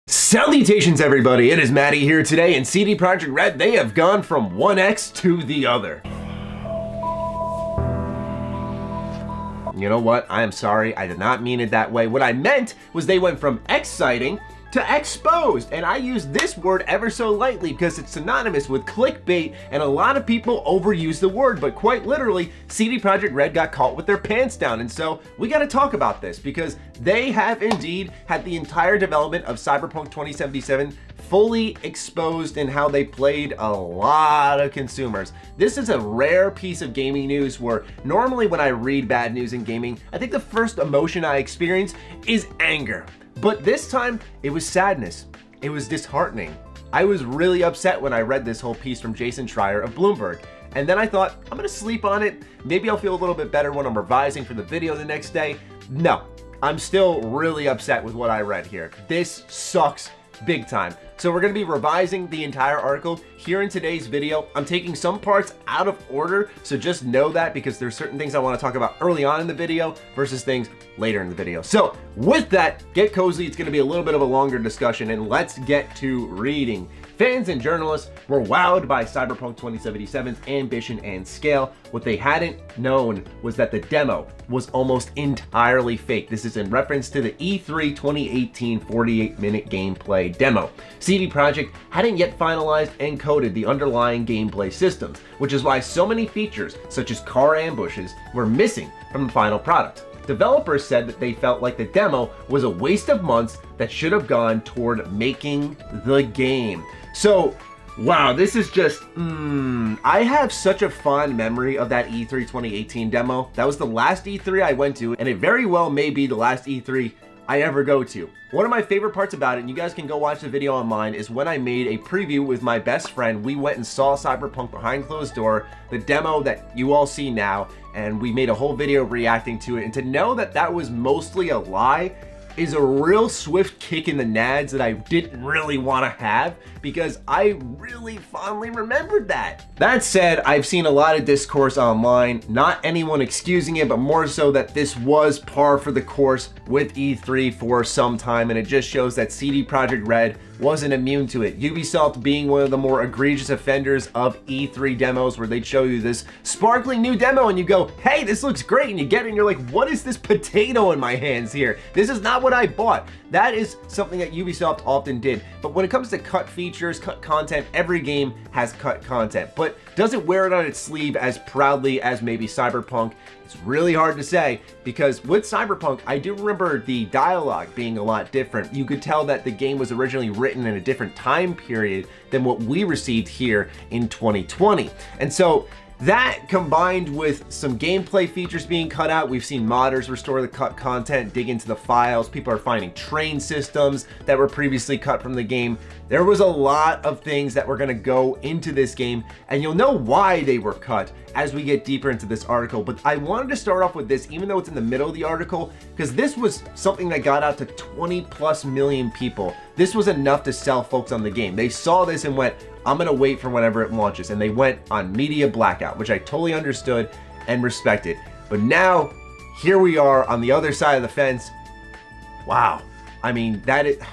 Salutations everybody, it is Maddie here today, and CD Projekt Red, they have gone from one X to the other. You know what? I am sorry, I did not mean it that way. What I meant was they went from exciting to exposed, and I use this word ever so lightly because it's synonymous with clickbait, and a lot of people overuse the word, but quite literally, CD Projekt Red got caught with their pants down, and so we gotta talk about this because they have indeed had the entire development of Cyberpunk 2077 fully exposed in how they played a lot of consumers. This is a rare piece of gaming news where normally when I read bad news in gaming, I think the first emotion I experience is anger. But this time, it was sadness. It was disheartening. I was really upset when I read this whole piece from Jason Schreier of Bloomberg. And then I thought, I'm gonna sleep on it. Maybe I'll feel a little bit better when I'm revising for the video the next day. No, I'm still really upset with what I read here. This sucks big time. So we're gonna be revising the entire article here in today's video. I'm taking some parts out of order, so just know that because there's certain things I wanna talk about early on in the video versus things later in the video. So with that, get cozy. It's gonna be a little bit of a longer discussion, and let's get to reading. Fans and journalists were wowed by Cyberpunk 2077's ambition and scale. What they hadn't known was that the demo was almost entirely fake. This is in reference to the E3 2018 48-minute gameplay demo. CD Projekt hadn't yet finalized and coded the underlying gameplay systems, which is why so many features, such as car ambushes, were missing from the final product. Developers said that they felt like the demo was a waste of months that should have gone toward making the game. So, wow, this is just, I have such a fond memory of that E3 2018 demo. That was the last E3 I went to, and it very well may be the last E3 I ever go to. One of my favorite parts about it, and you guys can go watch the video online, is when I made a preview with my best friend. We went and saw Cyberpunk behind closed door, the demo that you all see now, and we made a whole video reacting to it. And to know that that was mostly a lie is a real swift kick in the nads that I didn't really want to have because I really fondly remembered that. That said, I've seen a lot of discourse online, not anyone excusing it, but more so that this was par for the course with E3 for some time, and it just shows that CD Projekt Red wasn't immune to it. Ubisoft being one of the more egregious offenders of E3 demos where they'd show you this sparkling new demo and you go, hey, this looks great, and you get it and you're like, what is this potato in my hands here? This is not what I bought. That is something that Ubisoft often did. But when it comes to cut features, cut content, every game has cut content. But does it wear it on its sleeve as proudly as maybe Cyberpunk? It's really hard to say because with Cyberpunk, I do remember the dialogue being a lot different. You could tell that the game was originally written in a different time period than what we received here in 2020. And so that combined with some gameplay features being cut out, we've seen modders restore the cut content, dig into the files, people are finding train systems that were previously cut from the game. There was a lot of things that were gonna go into this game, and you'll know why they were cut as we get deeper into this article. But I wanted to start off with this, even though it's in the middle of the article, because this was something that got out to 20+ million people. This was enough to sell folks on the game. They saw this and went, I'm gonna wait for whenever it launches, and they went on media blackout, which I totally understood and respected. But now, here we are on the other side of the fence. Wow, I mean,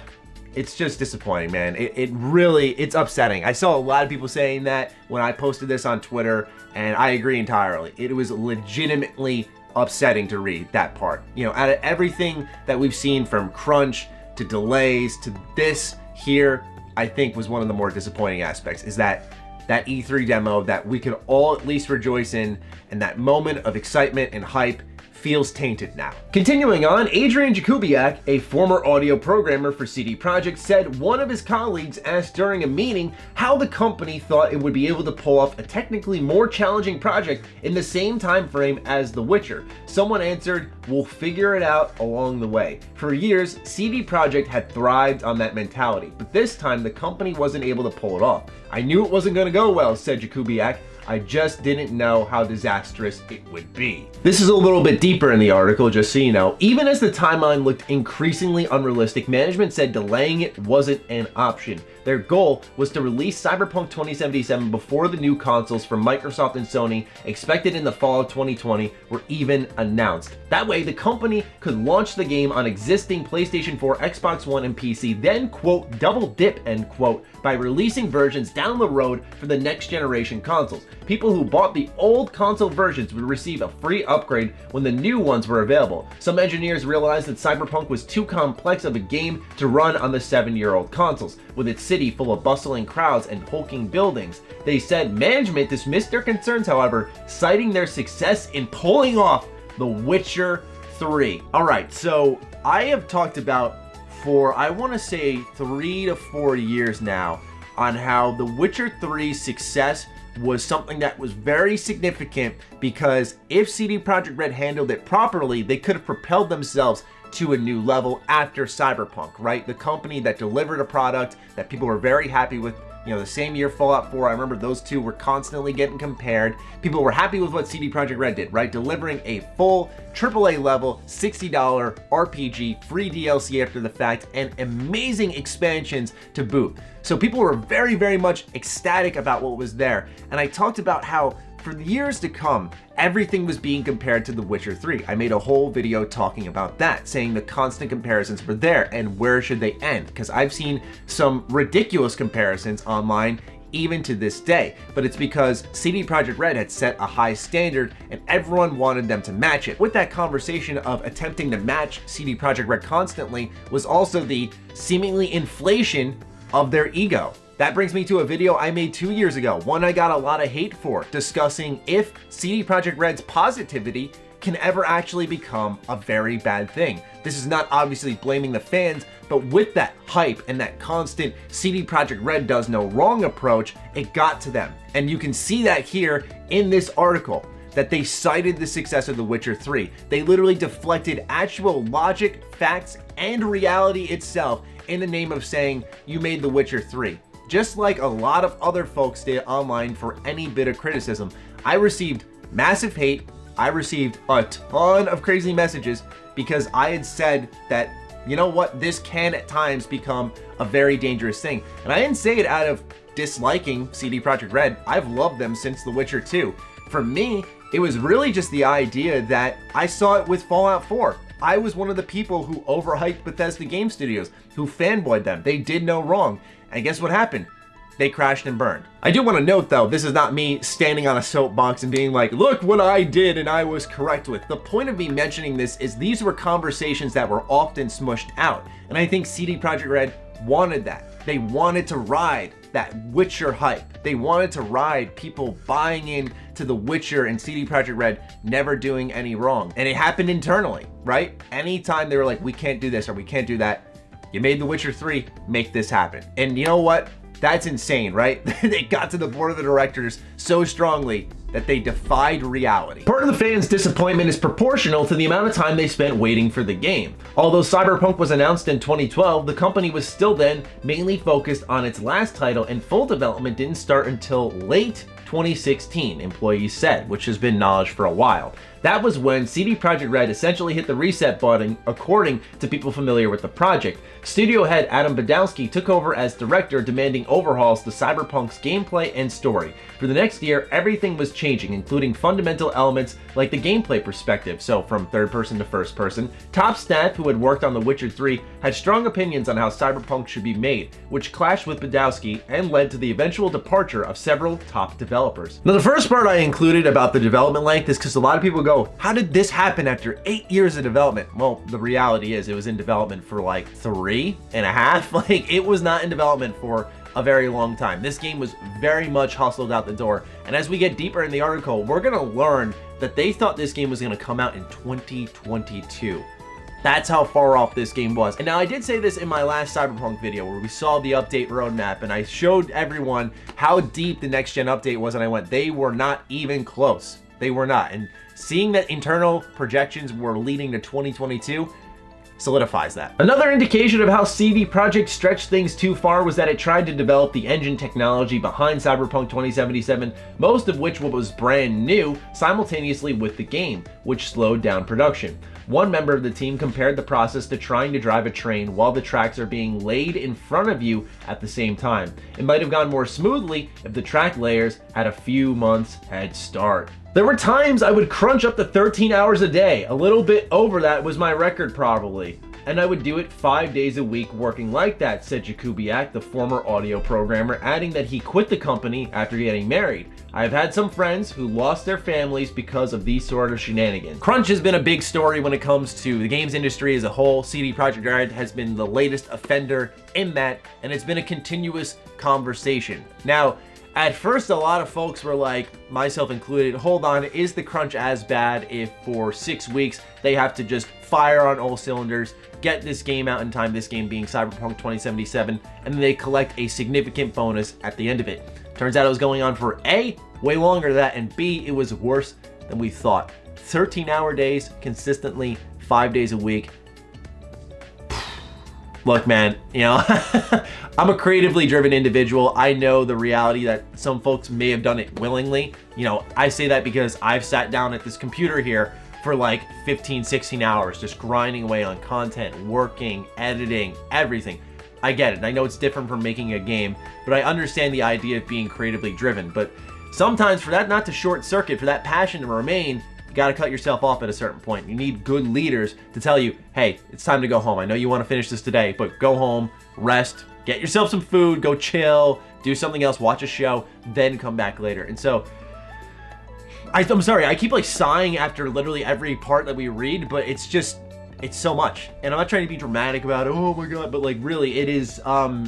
it's just disappointing, man. It's upsetting. I saw a lot of people saying that when I posted this on Twitter, and I agree entirely. It was legitimately upsetting to read that part. You know, out of everything that we've seen from crunch to delays to this here, I think was one of the more disappointing aspects is that E3 demo that we could all at least rejoice in, and that moment of excitement and hype feels tainted now. Continuing on, Adrian Jakubiak, a former audio programmer for CD Projekt, said one of his colleagues asked during a meeting how the company thought it would be able to pull off a technically more challenging project in the same time frame as The Witcher. Someone answered, we'll figure it out along the way. For years, CD Projekt had thrived on that mentality, but this time the company wasn't able to pull it off. I knew it wasn't going to go well, said Jakubiak. I just didn't know how disastrous it would be. This is a little bit deeper in the article, just so you know. Even as the timeline looked increasingly unrealistic, management said delaying it wasn't an option. Their goal was to release Cyberpunk 2077 before the new consoles from Microsoft and Sony, expected in the fall of 2020, were even announced. That way, the company could launch the game on existing PlayStation 4, Xbox One, and PC, then, quote, double dip, end quote, by releasing versions down the road for the next generation consoles. People who bought the old console versions would receive a free upgrade when the new ones were available. Some engineers realized that Cyberpunk was too complex of a game to run on the 7-year-old consoles, with its city full of bustling crowds and hulking buildings. They said management dismissed their concerns, however, citing their success in pulling off The Witcher 3. Alright, so I have talked about for, I want to say, 3 to 4 years now on how The Witcher 3's success was something that was very significant, because if CD Projekt Red handled it properly, they could have propelled themselves to a new level after Cyberpunk, right? The company that delivered a product that people were very happy with. You know, the same year Fallout 4, I remember those two were constantly getting compared. People were happy with what CD Projekt Red did, right? Delivering a full AAA level, $60 RPG, free DLC after the fact, and amazing expansions to boot. So people were very, very much ecstatic about what was there. And I talked about how for the years to come, everything was being compared to The Witcher 3. I made a whole video talking about that, saying the constant comparisons were there and where should they end, because I've seen some ridiculous comparisons online even to this day, but it's because CD Projekt Red had set a high standard and everyone wanted them to match it. With that conversation of attempting to match CD Projekt Red constantly was also the seemingly inflation of their ego. That brings me to a video I made 2 years ago, one I got a lot of hate for, discussing if CD Projekt Red's positivity can ever actually become a very bad thing. This is not obviously blaming the fans, but with that hype and that constant CD Projekt Red does no wrong approach, it got to them. And you can see that here in this article, that they cited the success of The Witcher 3. They literally deflected actual logic, facts, and reality itself in the name of saying, you made The Witcher 3. Just like a lot of other folks did online for any bit of criticism. I received massive hate. I received a ton of crazy messages because I had said that, you know what, this can at times become a very dangerous thing. And I didn't say it out of disliking CD Projekt Red. I've loved them since The Witcher 2. For me, it was really just the idea that I saw it with Fallout 4. I was one of the people who overhyped Bethesda Game Studios, who fanboyed them. They did no wrong. And guess what happened? They crashed and burned. I do want to note though, this is not me standing on a soapbox and being like, look what I did and I was correct with. The point of me mentioning this is these were conversations that were often smushed out. And I think CD Projekt Red wanted that. They wanted to ride that Witcher hype. They wanted to ride people buying in to The Witcher and CD Projekt Red never doing any wrong. And it happened internally, right? Anytime they were like, we can't do this or we can't do that, you made The Witcher 3, make this happen. And you know what? That's insane, right? They got to the board of the directors so strongly that they defied reality. Part of the fans' disappointment is proportional to the amount of time they spent waiting for the game. Although Cyberpunk was announced in 2012, the company was still then mainly focused on its last title, and full development didn't start until late 2016, employees said, which has been knowledge for a while. That was when CD Projekt Red essentially hit the reset button, according to people familiar with the project. Studio head Adam Badowski took over as director, demanding overhauls to Cyberpunk's gameplay and story. For the next year, everything was changing, including fundamental elements like the gameplay perspective, so from third person to first person. Top staff who had worked on The Witcher 3 had strong opinions on how Cyberpunk should be made, which clashed with Badowski and led to the eventual departure of several top developers. Now, the first part I included about the development length is because a lot of people go, how did this happen after 8 years of development? Well, the reality is it was in development for like 3.5. Like, it was not in development for a very long time. This game was very much hustled out the door. And as we get deeper in the article, we're gonna learn that they thought this game was gonna come out in 2022. That's how far off this game was. And now I did say this in my last Cyberpunk video where we saw the update roadmap and I showed everyone how deep the next gen update was, and I went, they were not even close. They were not. And seeing that internal projections were leading to 2022, solidifies that. Another indication of how CD Projekt stretched things too far was that it tried to develop the engine technology behind Cyberpunk 2077, most of which was brand new, simultaneously with the game, which slowed down production. One member of the team compared the process to trying to drive a train while the tracks are being laid in front of you at the same time. It might have gone more smoothly if the track layers had a few months head start. There were times I would crunch up to 13 hours a day. A little bit over that was my record probably. And I would do it 5 days a week working like that, said Jakubiak, the former audio programmer, adding that he quit the company after getting married. I've had some friends who lost their families because of these sort of shenanigans. Crunch has been a big story when it comes to the games industry as a whole. CD Projekt Red has been the latest offender in that, and it's been a continuous conversation. Now, at first, a lot of folks were like, myself included, hold on, is the crunch as bad if for 6 weeks they have to just fire on all cylinders, get this game out in time, this game being Cyberpunk 2077, and then they collect a significant bonus at the end of it? Turns out it was going on for A, way longer than that, and B, it was worse than we thought. 13-hour days, consistently, 5 days a week. Look, man, you know, I'm a creatively driven individual. I know the reality that some folks may have done it willingly. You know, I say that because I've sat down at this computer here for like 15, 16 hours, just grinding away on content, working, editing, everything. I get it. I know it's different from making a game, but I understand the idea of being creatively driven. But sometimes for that not to short circuit, for that passion to remain, you gotta cut yourself off at a certain point. You need good leaders to tell you, hey, it's time to go home. I know you want to finish this today, but go home, rest, get yourself some food, go chill, do something else, watch a show, then come back later. And so, I'm sorry, I keep like sighing after literally every part that we read, but it's just, it's so much. And I'm not trying to be dramatic about it, oh my god, but like really, it is,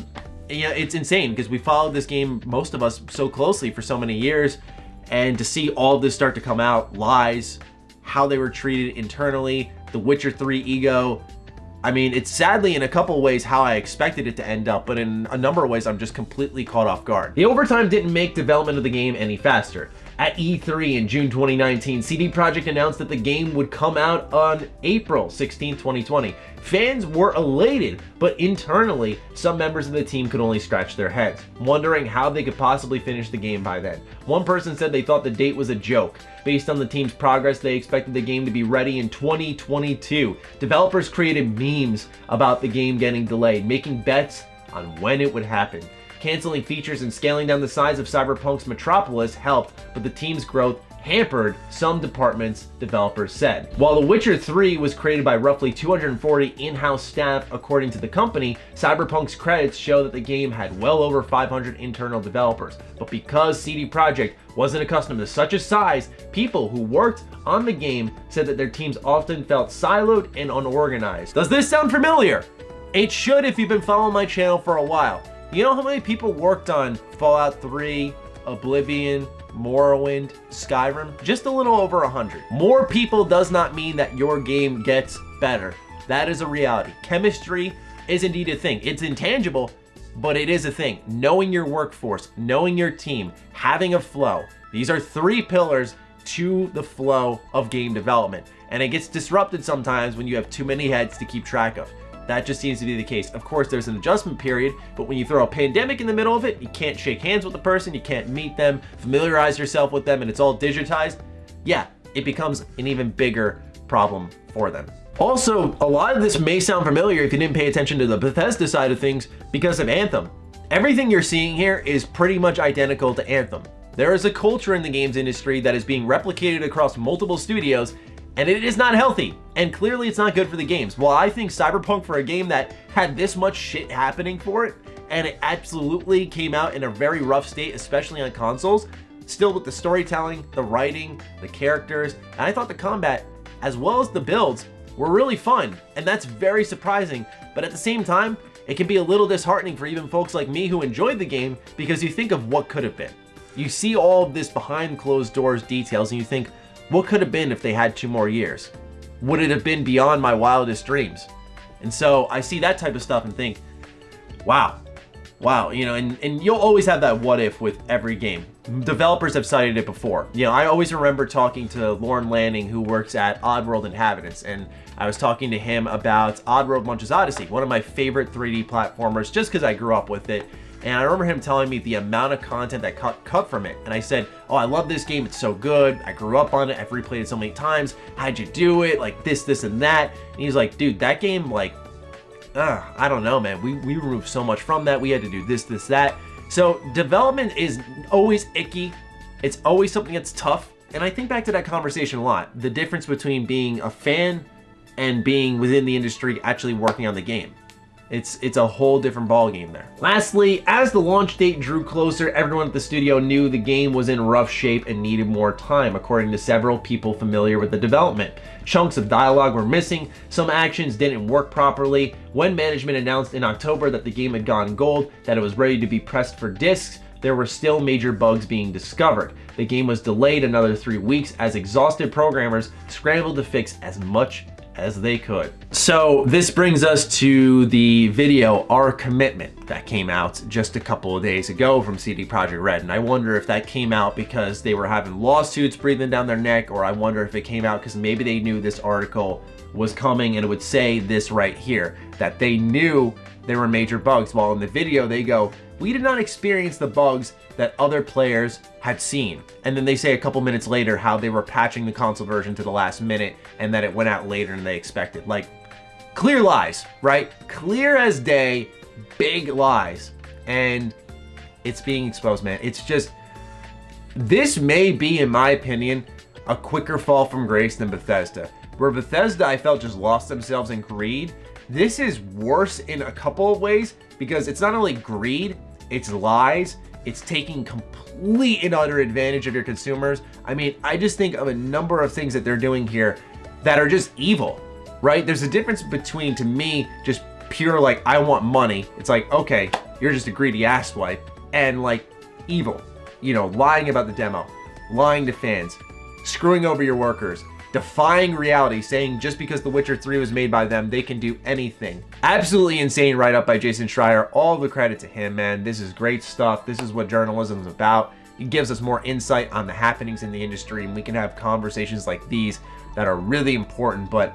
yeah, it's insane because we followed this game, most of us, so closely for so many years. And to see all of this start to come out, lies, how they were treated internally, the Witcher 3 ego, I mean, it's sadly in a couple of ways how I expected it to end up, but in a number of ways I'm just completely caught off guard. The overtime didn't make development of the game any faster. At E3 in June 2019, CD Projekt announced that the game would come out on April 16, 2020. Fans were elated, but internally, some members of the team could only scratch their heads, wondering how they could possibly finish the game by then. One person said they thought the date was a joke. Based on the team's progress, they expected the game to be ready in 2022. Developers created memes about the game getting delayed, making bets on when it would happen. Canceling features and scaling down the size of Cyberpunk's Metropolis helped, but the team's growth hampered some departments, developers said. While The Witcher 3 was created by roughly 240 in-house staff according to the company, Cyberpunk's credits show that the game had well over 500 internal developers. But because CD Projekt wasn't accustomed to such a size, people who worked on the game said that their teams often felt siloed and unorganized. Does this sound familiar? It should if you've been following my channel for a while. You know how many people worked on Fallout 3, Oblivion, Morrowind, Skyrim? Just a little over 100. More people does not mean that your game gets better. That is a reality. Chemistry is indeed a thing. It's intangible, but it is a thing. Knowing your workforce, knowing your team, having a flow. These are 3 pillars to the flow of game development. And it gets disrupted sometimes when you have too many heads to keep track of. That just seems to be the case. Of course, there's an adjustment period, but when you throw a pandemic in the middle of it, you can't shake hands with the person, you can't meet them, familiarize yourself with them, and it's all digitized. Yeah, it becomes an even bigger problem for them. Also, a lot of this may sound familiar if you didn't pay attention to the Bethesda side of things because of Anthem. Everything you're seeing here is pretty much identical to Anthem. There is a culture in the games industry that is being replicated across multiple studios, and it is not healthy, and clearly it's not good for the games. While I think Cyberpunk, for a game that had this much shit happening for it, and it absolutely came out in a very rough state, especially on consoles, still with the storytelling, the writing, the characters, and I thought the combat, as well as the builds, were really fun, and that's very surprising, but at the same time, it can be a little disheartening for even folks like me who enjoyed the game because you think of what could have been. You see all of this behind closed doors details and you think, what could have been if they had 2 more years? Would it have been beyond my wildest dreams? And so I see that type of stuff and think, wow, you know, and you'll always have that what if with every game. developers have cited it before. You know, I always remember talking to Lauren Lanning, who works at Oddworld Inhabitants, and I was talking to him about Oddworld Munch's Odyssey, one of my favorite 3D platformers, just because I grew up with it. And I remember him telling me the amount of content that cut from it. And I said, oh, I love this game. It's so good. I grew up on it. I've replayed it so many times. How'd you do it? Like this, and that. And he's like, dude, that game, like, I don't know, man. We removed so much from that. We had to do this, that. So development is always icky. It's always something that's tough. And I think back to that conversation a lot. The difference between being a fan and being within the industry actually working on the game. It's a whole different ballgame there. Lastly, as the launch date drew closer, everyone at the studio knew the game was in rough shape and needed more time, according to several people familiar with the development. Chunks of dialogue were missing, some actions didn't work properly. When management announced in October that the game had gone gold, that it was ready to be pressed for discs, there were still major bugs being discovered. The game was delayed another 3 weeks as exhausted programmers scrambled to fix as much as they could. So this brings us to the video Our Commitment that came out just a couple of days ago from CD Projekt Red, and I wonder if that came out because they were having lawsuits breathing down their neck, or I wonder if it came out because maybe they knew this article was coming and it would say this right here, that they knew there were major bugs, while in the video they go, we did not experience the bugs that other players had seen. And then they say a couple minutes later how they were patching the console version to the last minute and that it went out later than they expected. Like, clear lies, right? Clear as day, big lies. And it's being exposed, man. It's just, this may be, in my opinion, a quicker fall from grace than Bethesda. Where Bethesda, I felt, just lost themselves in greed. This is worse in a couple of ways because it's not only greed, it's lies, it's taking complete and utter advantage of your consumers. I mean, I just think of a number of things that they're doing here that are just evil, right? There's a difference between, to me, just pure like, I want money. It's like, okay, you're just a greedy asswipe, and like evil, you know, lying about the demo, lying to fans, screwing over your workers, defying reality, saying just because The Witcher 3 was made by them, they can do anything. Absolutely insane write-up by Jason Schreier. All the credit to him, man. This is great stuff. This is what journalism is about. It gives us more insight on the happenings in the industry, and we can have conversations like these that are really important, but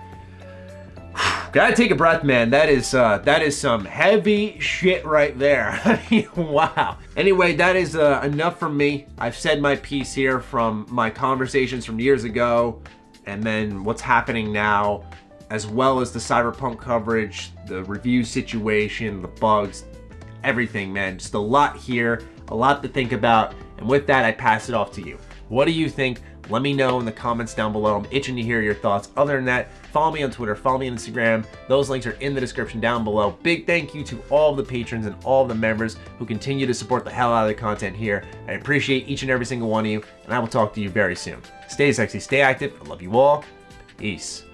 gotta take a breath, man. That is some heavy shit right there. I mean, wow. Anyway, that is enough from me. I've said my piece here from my conversations from years ago, and then what's happening now, as well as the Cyberpunk coverage, the review situation, the bugs, everything, man. Just a lot here, a lot to think about. And with that, I pass it off to you. What do you think? Let me know in the comments down below. I'm itching to hear your thoughts. Other than that, follow me on Twitter, follow me on Instagram. Those links are in the description down below. Big thank you to all of the patrons and all of the members who continue to support the hell out of the content here. I appreciate each and every single one of you, and I will talk to you very soon. Stay sexy, stay active. I love you all. Peace.